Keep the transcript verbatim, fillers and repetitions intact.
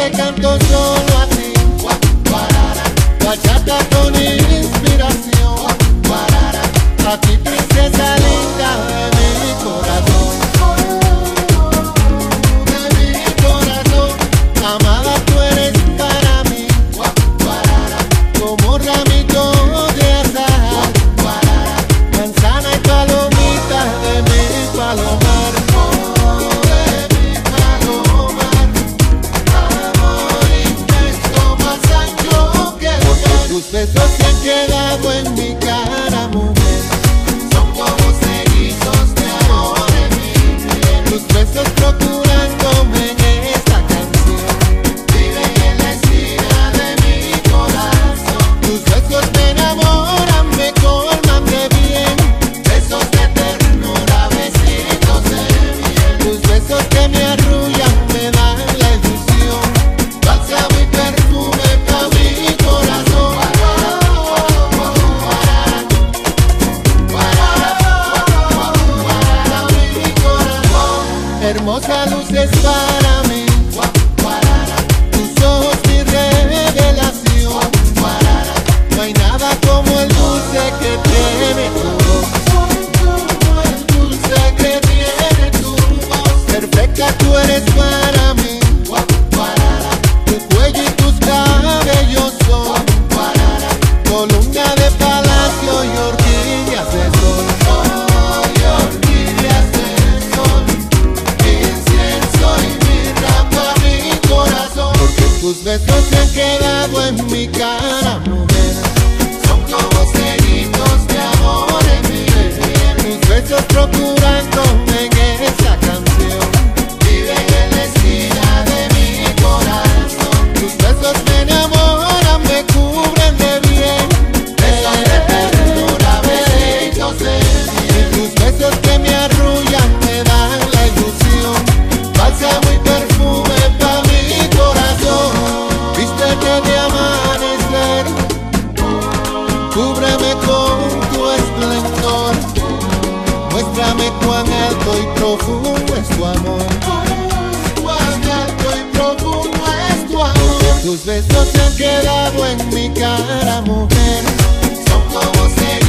te canto solo a ti. Bachata con inspiración. A ti, princesa linda de mi corazón. De mi corazón. Amada, tú eres para mí como ramito de azahar, manzana y palomita de mi palomar. Oh, de mi palomar. Amor inmenso, más ancho que el mar. Tus besos se han quedado en mi cara, mujer. Son como cerizos de amor en mi piel. Tus besos procurándome en esta canción. Viven en la esquina de mi corazón. Tus besos me enamoran, me colman de bien. Besos de ternura, besitos de miel. Tus besos que me arrullan, me dan la ilusión. Bálsamo y perfume pa' mi corazón. Hermosa luz es para mí, tus ojos mi revelación. No hay nada como el dulce que tiene tu voz, como el dulce que tiene tu voz. Perfecta tú eres para mí, tu cuello y tus cabellos son columna de palacio y orquídeas de sol. Tus besos se han quedado en mi cara, mujer. Son como cerizos de amor en mi piel. Tus besos procurándome en esa canción. Viven en la esquina de mi corazón. Tus besos me enamoran, me cubren de bien. Besos de ternura, besitos de miel. Tus besos que me arrullan, me dan la ilusión. Bálsamo y perfume pa' mi corazón. Vístete de amanecer, cúbreme con tu esplendor. Muéstrame cuán alto y profundo es tu amor. Cuán alto y profundo es tu amor. Tus besos se han quedado en mi cara, mujer. Son como cerizos